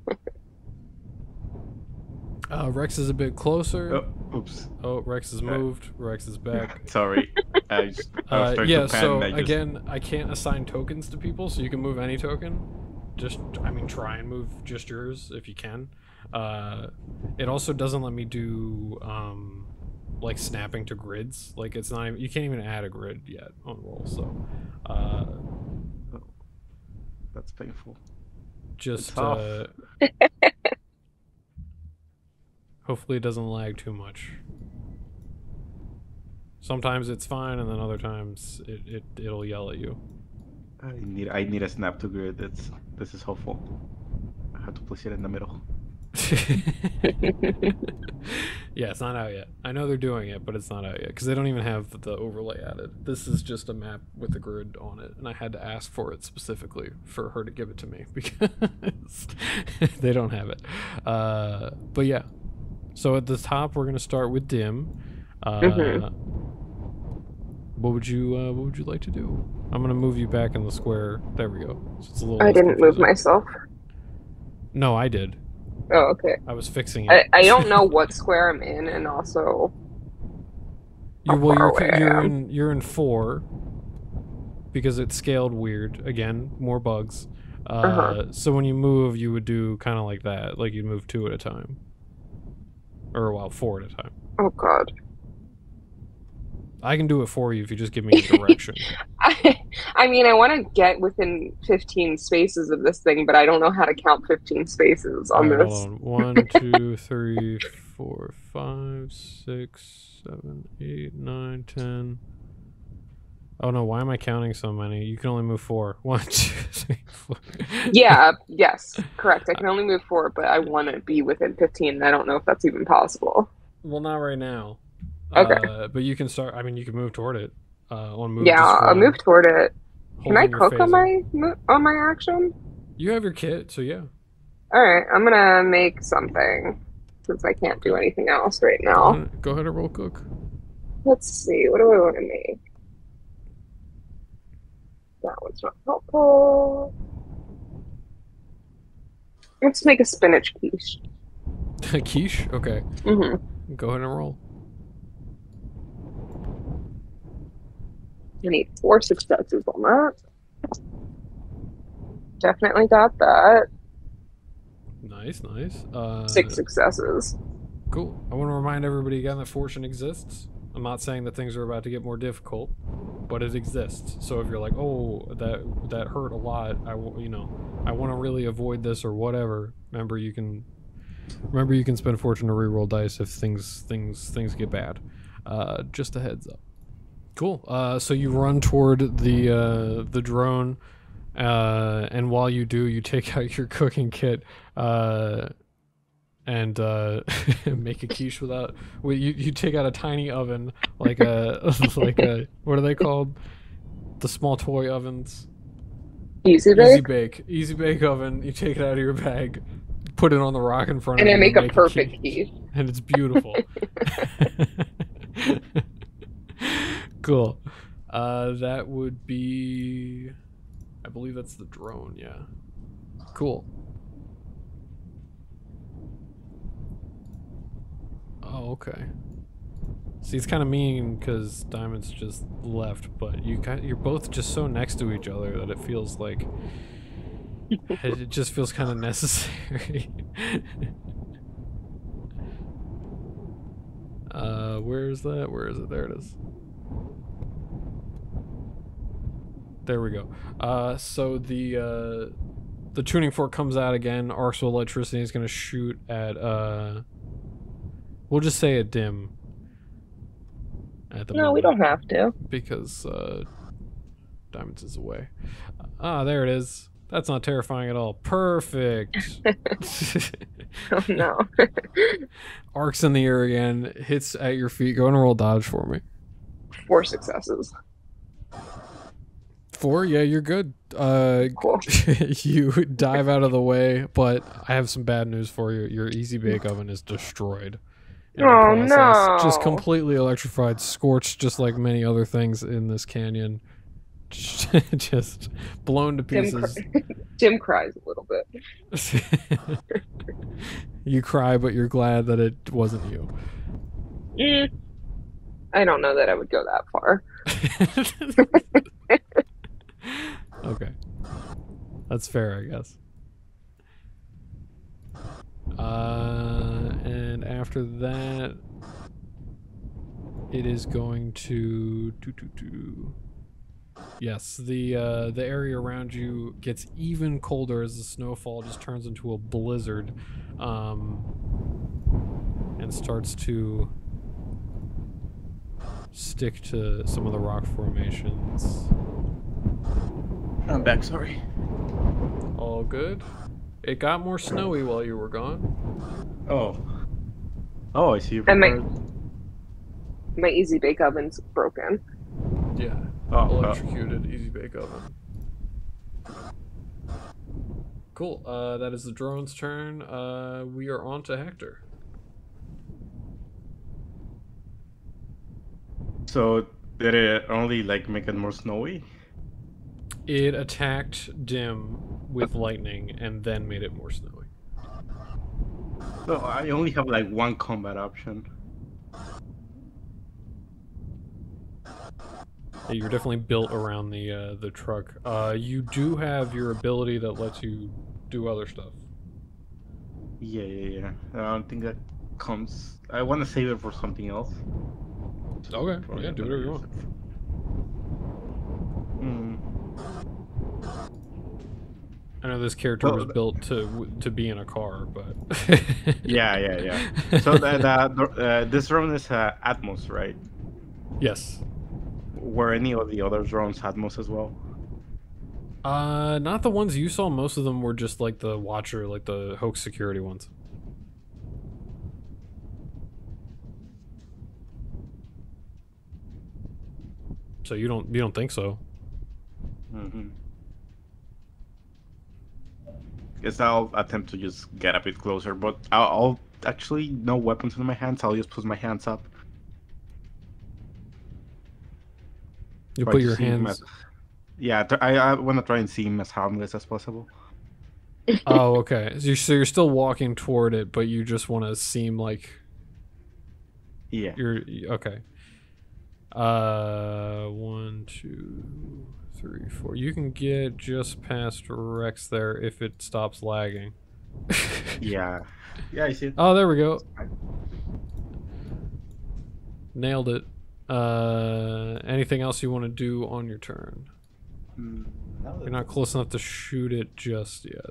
Uh, Rex is a bit closer. Oh, oops. Oh, Rex has moved. Rex is back. Sorry. I, just, I was Uh, trying yeah, to pan so and I just... again, I can't assign tokens to people, so you can move any token. Just, I mean, try and move just yours if you can. Uh, it also doesn't let me do, um, like, snapping to grids. Like, it's not even, you can't even add a grid yet on roll, so, uh... Oh, that's painful. Just, tough. uh... hopefully it doesn't lag too much. Sometimes it's fine, and then other times it, it it'll yell at you. I need I need a snap to grid. That's this is helpful. I have to place it in the middle. Yeah, it's not out yet. I know they're doing it, but it's not out yet because they don't even have the overlay added. This is just a map with a grid on it, and I had to ask for it specifically for her to give it to me because they don't have it. Uh, but yeah, so at the top we're gonna start with dim. Uh, Mhm. What would you uh, What would you like to do? I'm gonna move you back in the square. There we go. So it's a little I less didn't move confusing. myself. No, I did. Oh, okay. I was fixing it. I, I don't know what square I'm in, and also You're, how well, far you're away I you're am. in you're in four because it's scaled weird. Again, more bugs. Uh, Uh-huh. So when you move, you would do kind of like that, like you'd move two at a time, or well, four at a time. Oh God. I can do it for you if you just give me a direction. I, I mean, I want to get within fifteen spaces of this thing, but I don't know how to count fifteen spaces All on right, this. hold on. One, two, three, four, five, six, seven, eight, nine, ten. Oh no, why am I counting so many? You can only move four. One, two, three, four. Yeah, yes, correct. I can only move four, but I want to be within fifteen, and I don't know if that's even possible. Well, not right now. Okay. Uh, but you can start. I mean, you can move toward it. Uh, on move. Yeah, just I'll one, move toward it. Can I holding your cook on phaser. my mo- on my action? You have your kit, so yeah. All right, I'm gonna make something since I can't do anything else right Go now. ahead, go ahead and roll cook. Let's see. What do I want to make? That one's not helpful. Let's make a spinach quiche. Quiche. Okay. Mm-hmm. Go ahead and roll. I need four successes on that. Definitely got that. Nice, nice. Uh, Six successes. Cool. I want to remind everybody again that fortune exists. I'm not saying that things are about to get more difficult, but it exists. So if you're like, oh, that that hurt a lot, I w- you know, I want to really avoid this or whatever. Remember, you can remember you can spend fortune to reroll dice if things things things get bad. Uh, just a heads up. Cool. Uh, so you run toward the uh, the drone, uh, and while you do, you take out your cooking kit. Uh, and uh, make a quiche without. Well, you you take out a tiny oven, like a like a what are they called? The small toy ovens. Easy Easy bake. bake, easy bake oven. You take it out of your bag, put it on the rock in front And of I you, make and a perfect quiche, quiche. and it's beautiful. Cool. Uh, that would be, I believe that's the drone. Yeah. Cool. Oh, okay. See, it's kind of mean because Diamond's just left, but you got, you're both just so next to each other that it feels like it just feels kind of necessary. uh, where is that? Where is it? There it is. There we go. Uh, so the uh, the tuning fork comes out again. Arcs of electricity is going to shoot at. Uh, we'll just say at dim. At the No, we moment, don't have to. because uh, Diamonds is away. Ah, there it is. That's not terrifying at all. Perfect. Oh no. Arcs in the air again. Hits at your feet. Go and roll dodge for me. Four successes. Four? Yeah, you're good. Uh, Cool. you dive out of the way, but I have some bad news for you. Your easy bake oven is destroyed. In the Oh, process. Just no. completely electrified, scorched, just like many other things in this canyon. Just blown to Jim, pieces. cr- Jim cries a little bit. You cry, but you're glad that it wasn't you. Mm, I don't know that I would go that far. Okay. That's fair, I guess. Uh, and after that, it is going to... to, to, to yes, the uh, the area around you gets even colder as the snowfall just turns into a blizzard, um, and starts to stick to some of the rock formations. I'm back, sorry. All good. It got more snowy while you were gone. Oh. Oh, I see. And my, my easy bake oven's broken. Yeah. Oh, Electrocuted easy bake oven. Cool. Uh, that is the drone's turn. Uh, we are on to Hector. So did it only like make it more snowy? It attacked Dim with lightning and then made it more snowy. No, I only have like one combat option. Yeah, you're definitely built around the uh, the truck. Uh, you do have your ability that lets you do other stuff. Yeah, yeah, yeah. I don't think that comes. I want to save it for something else. Okay, yeah, do whatever you want. Hmm. I know this character Well, was built to to be in a car, but Yeah, yeah, yeah. So the, the, uh, this drone is uh, Atmos, right? yes. Were any of the other drones Atmos as well? Uh, not the ones you saw. Most of them were just like the Watcher, like the hoax security ones. So you don't you don't think so? Mm-hmm. Guess I'll attempt to just get a bit closer, but I'll, I'll actually no weapons in my hands. I'll just put my hands up. You Try put to your seem hands. as- yeah, th- I, I want to try and seem as harmless as possible. Oh, okay. So you're, so you're still walking toward it, but you just want to seem like Yeah. you're okay. Uh, one, two, three, four. You can get just past Rex there if it stops lagging. Yeah. Yeah, I see it. Oh, there we go. Nailed it. Uh, anything else you want to do on your turn? Mm, no, You're not close enough to shoot it just yet.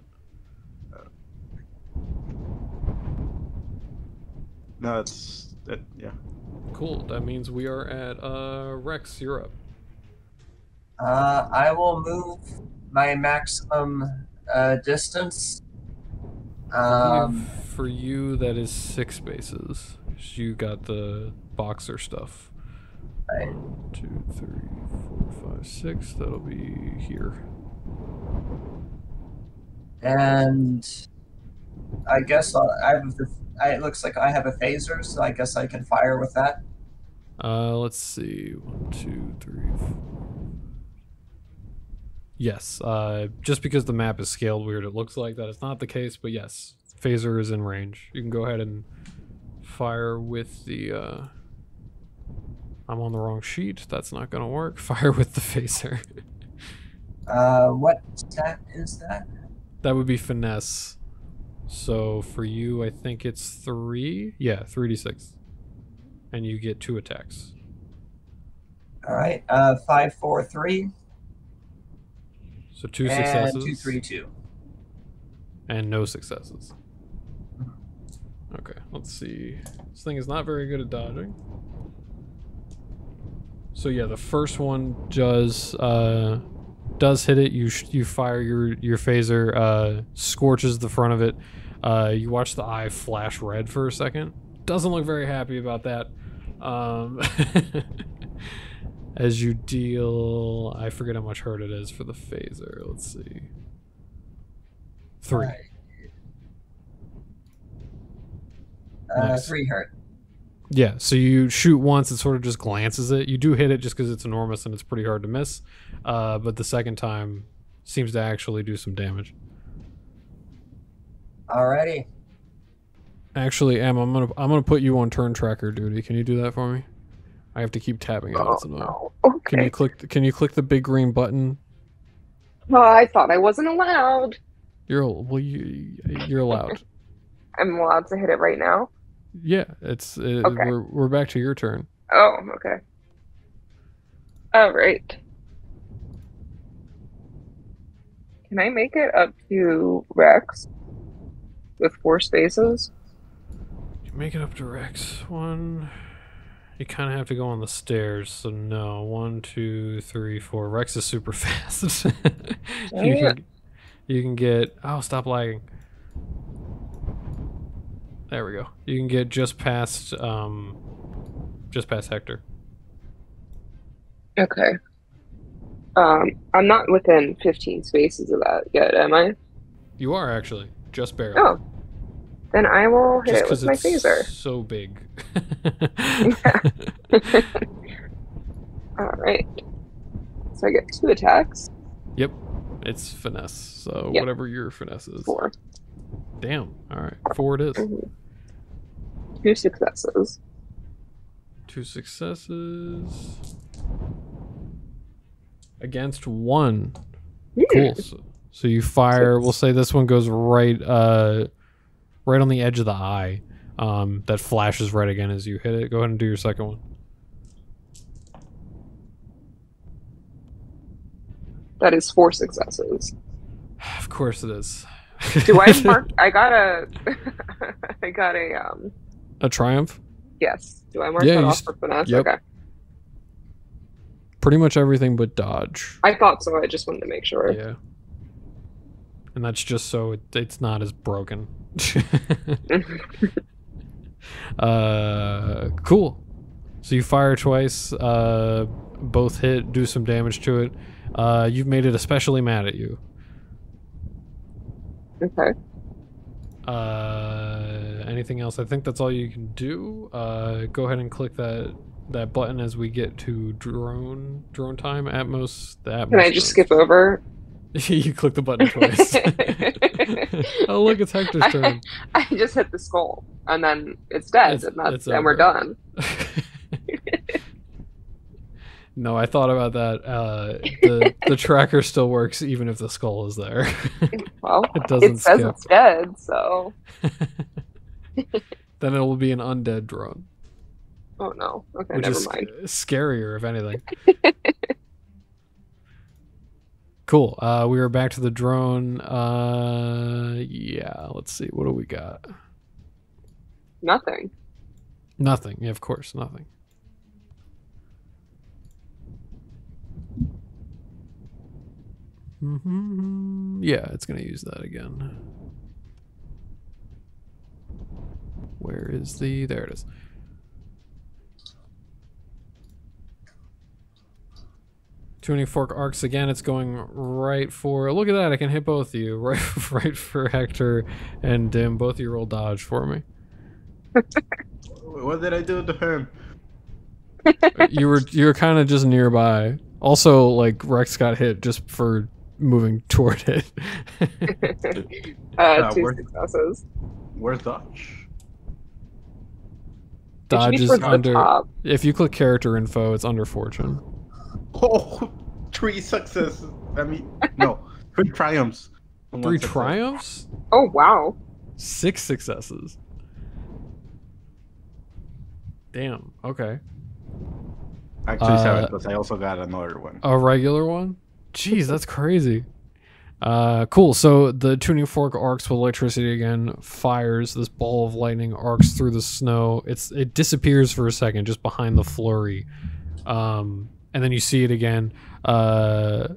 No, it's that. Yeah. Cool. That means we are at uh Rex. You're up. Uh, I will move my maximum uh, distance. Um, For you, that is six spaces. 'Cause you got the boxer stuff. Right. One, two, three, four, five, six. That'll be here. and I guess I'll, I have. The, I, it looks like I have a phaser, so I guess I can fire with that. Uh, let's see. One, two, three, four. Yes. Uh, just because the map is scaled weird, it looks like that it's not the case, but yes, phaser is in range. You can go ahead and fire with the. Uh... I'm on the wrong sheet. That's not gonna work. Fire with the phaser. Uh, what stat is that? That would be finesse. So for you, I think it's three. Yeah, three d six, and you get two attacks. All right. Uh, five, four, three. So two and successes. two, three, two. And no successes. Okay, let's see. This thing is not very good at dodging. So yeah, the first one does uh, does hit it. You sh you fire your your phaser, uh, scorches the front of it. Uh, you watch the eye flash red for a second. Doesn't look very happy about that. Um, as you deal. I forget how much hurt it is for the phaser. Let's see. Three. Right. Uh, Nice. Three hurt. Yeah, so you shoot once, it sort of just glances it. You do hit it just because it's enormous and it's pretty hard to miss. Uh, but the second time seems to actually do some damage. Alrighty. Actually, Em, I'm gonna I'm gonna put you on turn tracker duty. Can you do that for me? I have to keep tapping it. Oh, It's annoying. no. Can you Okay. click? Can you click the big green button? Oh, I thought I wasn't allowed. You're well. You you're allowed. I'm allowed to hit it right now. Yeah, it's uh, Okay. we're we're back to your turn. Oh, okay. All right. Can I make it up to Rex with four spaces? You make it up to Rex. One. You kind of have to go on the stairs, so no. One, two, three, four. Rex is super fast. you Yeah. can you can get. Oh, stop lagging. There we go. You can get just past um, just past Hector. Okay. Um, I'm not within fifteen spaces of that yet, am I? You are actually just barely. Oh. Then I will hit just it because with my it's phaser. so big. All right. So I get two attacks. Yep, it's finesse. So Yep. whatever your finesse is. Four. Damn. All right, four it is. Mhm. Two successes. Two successes against one. Cool. So, so you fire. We'll say this one goes right, uh, right on the edge of the eye. Um, that flashes red again as you hit it. Go ahead and do your second one. That is four successes. Of course it is. Do I mark? I got a. I got a. Um. A triumph? Yes. Do I mark Yeah, that you off s- for finesse? yep. Okay. Pretty much everything but dodge. I thought so. I just wanted to make sure. Yeah. And that's just so it, it's not as broken. uh, cool. So you fire twice, uh, both hit, do some damage to it. Uh, you've made it especially mad at you. Okay. Uh, anything else? I think that's all you can do. Uh, go ahead and click that that button as we get to drone drone time. Atmos. The Atmos Can I just drone. skip over? You click the button twice. Oh look, it's Hector's turn. I, I just hit the skull, and then it's dead, It's- and that's it's and we're over. done. No, I thought about that. Uh, the the tracker still works even if the skull is there. Well, It doesn't it says skip. it's dead, so Then it will be an undead drone, oh no. Okay, which never is mind. scarier if anything. Cool. Uh, we are back to the drone. Uh, yeah. Let's see. What do we got? Nothing. Nothing. Yeah, of course, nothing. Mm-hmm. Yeah, it's gonna use that again. Where is the? There it is. Tuning fork arcs again. It's going right for. Look at that! I can hit both of you. Right, right for Hector and Dim. Both of you roll dodge for me. What did I do to him? You were you were kind of just nearby. Also, like Rex got hit just for moving toward it. uh, Uh, two where- successes. Where's Dodge? It should Dodge be is towards the under. top. If you click character info, it's under fortune. Oh, three successes. I mean, no, three triumphs. and one Three success. triumphs, Oh wow. six successes. Damn. Okay. Actually, Uh, seven, because I also got another one. A regular one? Jeez, that's crazy. Uh, cool. So the tuning fork arcs with electricity again, fires. This ball of lightning arcs through the snow. It's it disappears for a second just behind the flurry, um, and then you see it again. Uh,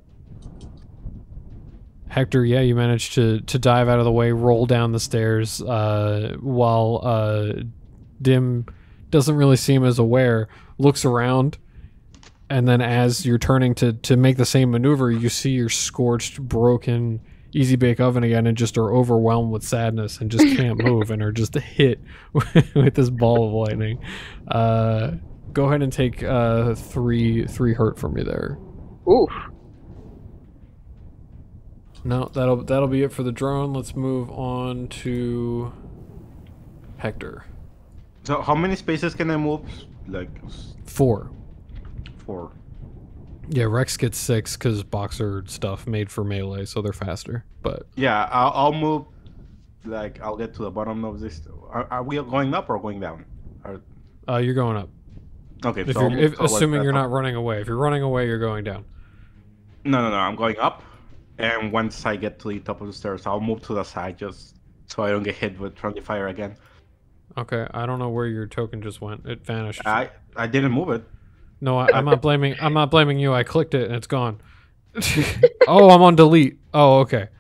Hector, yeah, you managed to to dive out of the way, roll down the stairs, uh, while uh, Dim doesn't really seem as aware. Looks around. and then as you're turning to to make the same maneuver, you see your scorched, broken easy bake oven again, and just are overwhelmed with sadness and just can't move and are just hit with this ball of lightning. Uh, go ahead and take uh, three three hurt from me there. Oof. No, that'll that'll be it for the drone. Let's move on to Hector. So how many spaces can I move? Like Four. four. Yeah, Rex gets six because boxer stuff made for melee, so they're faster. But Yeah, I'll, I'll move. Like I'll get to the bottom of this. Are, are we going up or going down? Are... uh, you're going up. Okay, If so I'll you're, move if, towards assuming the you're top. not running away. If you're running away, you're going down. No, no, no. I'm going up, and once I get to the top of the stairs, I'll move to the side just so I don't get hit with friendly fire again. Okay, I don't know where your token just went. It vanished. I I didn't move it. No, I, I'm not blaming. I'm not blaming you. I clicked it and it's gone. Oh, I'm on delete. Oh, okay.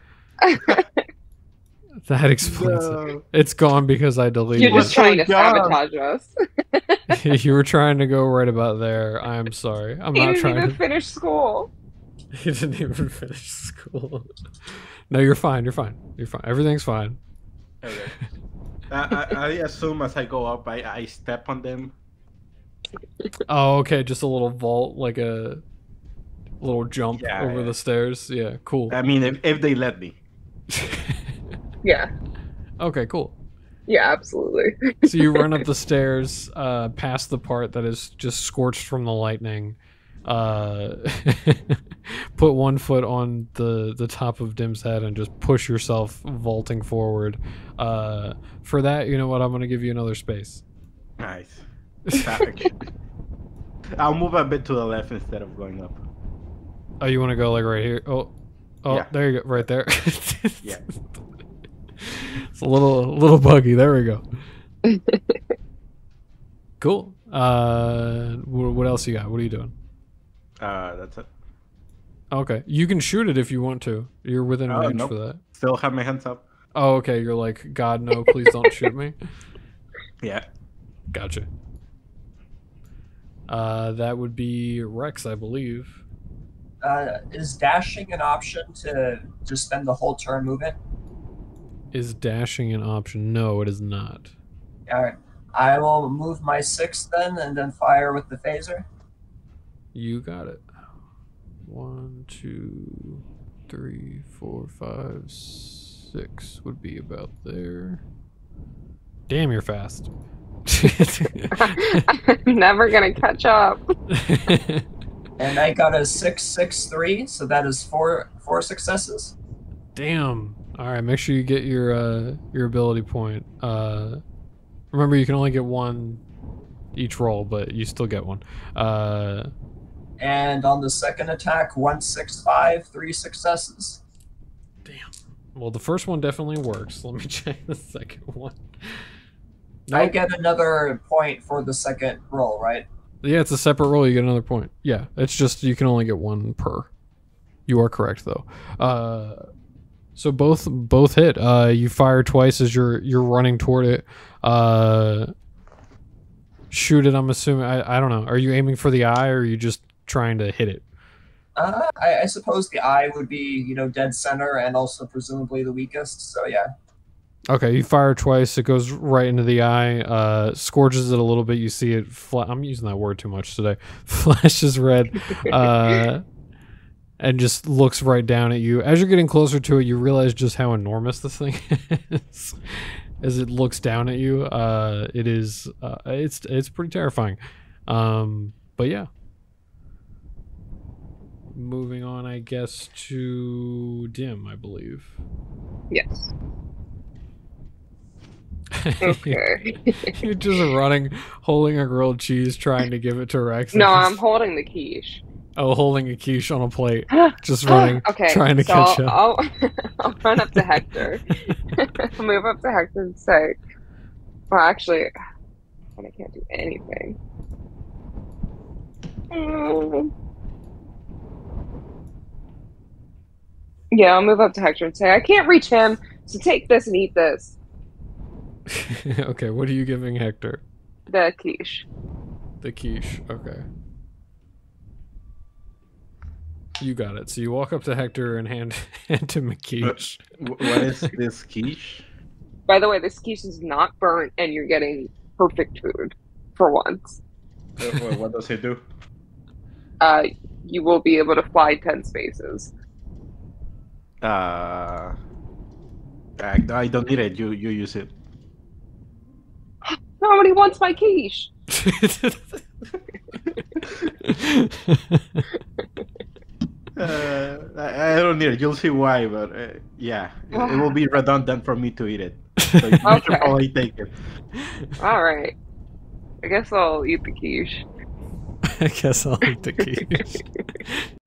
That explains it. No. It's gone because I deleted You're just it. trying to God. sabotage us. You were trying to go right about there. I'm sorry. I'm He not didn't trying even to. finish school. He didn't even finish school. No, you're fine. You're fine. You're fine. Everything's fine. Okay. I, I, I assume as I go up, I, I step on them. Oh, okay. Just a little vault, like a little jump Yeah, over yeah. the stairs. Yeah, cool. I mean, if, if they let me. Yeah. Okay, cool. Yeah, absolutely. So you run up the stairs, uh, past the part that is just scorched from the lightning. Uh, put one foot on the the top of Dim's head and just push yourself vaulting forward. Uh, for that, you know what? I'm gonna give you another space. Nice. I'll move a bit to the left instead of going up. Oh, you want to go like right here? Oh, oh, Yeah. there you go, right there. Yeah. It's a little little buggy. There we go. Cool. Uh, wh- what else you got? What are you doing? Uh, that's it. Okay, you can shoot it if you want to. You're within Oh, range nope. for that. Still have my hands up. Oh, okay. You're like, God, no, please don't shoot me. Yeah. Gotcha. Uh, that would be Rex, I believe. Uh, is dashing an option to just spend the whole turn moving? Is dashing an option? No, it is not. All right. I will move my six then, and then fire with the phaser. You got it. One, two, three, four, five, six would be about there. Damn, you're fast. I'm never gonna catch up. And I got a six six three, so that is four four successes. Damn. All right, make sure you get your uh, your ability point. Uh, remember, you can only get one each roll, but you still get one. Uh, And on the second attack, one six five, three successes. damn. Well, the first one definitely works. Let me check the second one. I Nope. get another point for the second roll, right? Yeah, it's a separate roll. You get another point. Yeah, it's just you can only get one per. You are correct though. Uh, so both both hit. Uh, you fire twice as you're you're running toward it. Uh, shoot it. I'm assuming. I I don't know. Are you aiming for the eye, or are you just trying to hit it? Uh, I, I suppose the eye would be, you know, dead center and also presumably the weakest. So yeah. Okay, you fire twice. It goes right into the eye. Uh, scorches it a little bit. You see it. Fla- I'm using that word too much today. Flashes red, uh, and just looks right down at you. As you're getting closer to it, you realize just how enormous this thing is. As it looks down at you, uh, it is. Uh, it's it's pretty terrifying. Um, but yeah. Moving on, I guess, to Dim, I believe. Yes. Okay. You're just running, holding a grilled cheese, trying to give it to Rex. No, and I'm he's- holding the quiche. Oh, holding a quiche on a plate, just running, Okay, trying to so catch up. I'll, I'll run up to Hector. I'll move up to Hector and say, well, actually, I can't do anything. Mm. Yeah, I'll move up to Hector and say, I can't reach him, so take this and eat this. Okay, what are you giving Hector? The quiche. The quiche. Okay. You got it. So you walk up to Hector and hand hand him a quiche. Wh- What is this quiche? By the way, this quiche is not burnt, and you're getting perfect food for once. Uh, wh- What does it do? Uh, you will be able to fly ten spaces. Uh, I, I don't need it. You you use it. Nobody wants my quiche. Uh, I, I don't need it. You'll see why, but uh, yeah, it, it will be redundant for me to eat it. So you Okay. should probably take it. All right. I guess I'll eat the quiche. I guess I'll eat the quiche.